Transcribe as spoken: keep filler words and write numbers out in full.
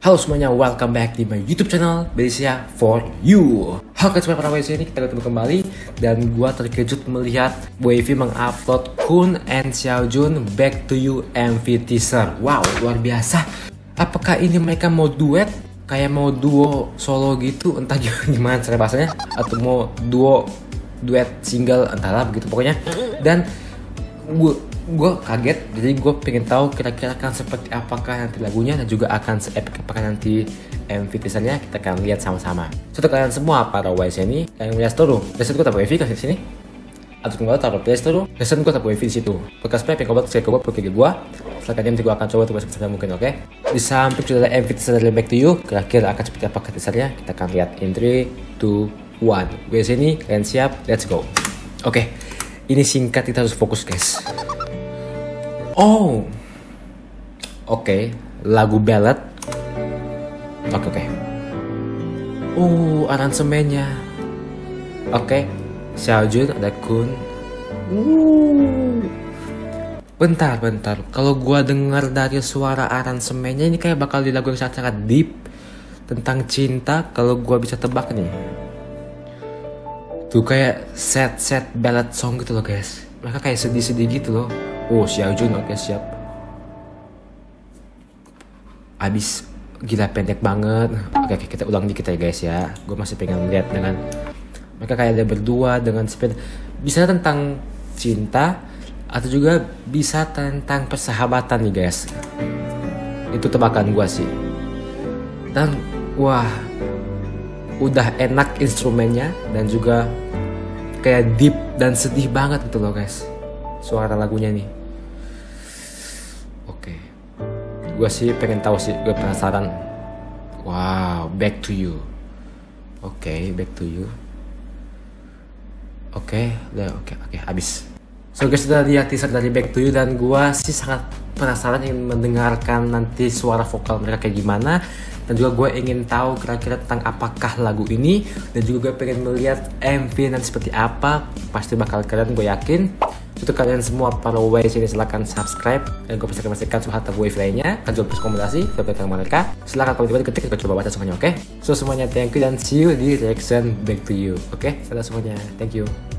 Halo semuanya, welcome back di my YouTube channel Belisia for you. Oke semua para W C ini kita ketemu kembali dan gua terkejut melihat Wavy mengupload Kun and Xiaojun Back to You M V teaser. Wow, luar biasa. Apakah ini mereka mau duet? Kayak mau duo solo gitu, entah gimana cara bahasanya, atau mau duo duet single, entahlah begitu pokoknya. Dan gua gue kaget, jadi gue pengen tahu kira-kira akan seperti apakah nanti lagunya dan juga akan se-epic apakah nanti M V teasernya. Kita akan lihat sama-sama. Untuk kalian semua para W C ini yang punya store, reset gue taruh Wavy kasih sini, atau gue taruh Play Store, reset gue taruh Wavy di situ. Bekas play pengen coba saya coba pakai gue. Setelah kalian juga akan coba untuk sebesar mungkin, oke? Okay? Di samping sudah ada M V teaser dari Back to You. Kira-kira akan seperti apakah teasernya? Kita akan lihat in three, two, one. W C ini kalian siap? Let's go. Oke, okay. Ini singkat, kita harus fokus guys. Oh, oke, okay. Lagu ballad. Oke okay, oke. Okay. Oh, aransemennya. Oke, okay. Xiaojun ada Kun. Uh. Bentar, bentar. Kalau gua dengar dari suara aransemennya ini kayak bakal di lagu yang sangat-sangat deep tentang cinta. Kalau gua bisa tebak nih, tuh kayak sad-sad ballad song gitu loh guys. Mereka kayak sedih-sedih gitu loh. Oh, Xiaojun, oke okay, siap. Abis gila pendek banget. Oke, okay, kita ulang dikit ya guys ya. Gue masih pengen lihat dengan mereka kayak ada berdua dengan sepeda. Bisa tentang cinta atau juga bisa tentang persahabatan nih guys. Itu tebakan gue sih. Dan wah, udah enak instrumennya dan juga kayak deep dan sedih banget gitu loh guys. Suara lagunya nih. Oke, okay. Gue sih pengen tahu sih, gue penasaran. Wow, Back to You. Oke, okay, Back to You. Oke, okay, udah oke, okay, oke, okay, habis. So guys, sudah lihat teaser dari Back to You dan gue sih sangat penasaran ingin mendengarkan nanti suara vokal mereka kayak gimana. Dan juga gue ingin tahu kira-kira tentang apakah lagu ini. Dan juga gue pengen melihat M V nanti seperti apa. Pasti bakal keren, gue yakin. Untuk kalian semua para W C ini silahkan subscribe. Dan gue pasti akan memastikan suatu Wave lainnya. Kan juga rekomendasi tentang mereka. Silahkan kalau tiba-tiba ketik, kita coba baca semuanya, oke? Okay? So semuanya thank you dan see you di reaction Back to You. Oke, okay? Dadah semuanya, thank you.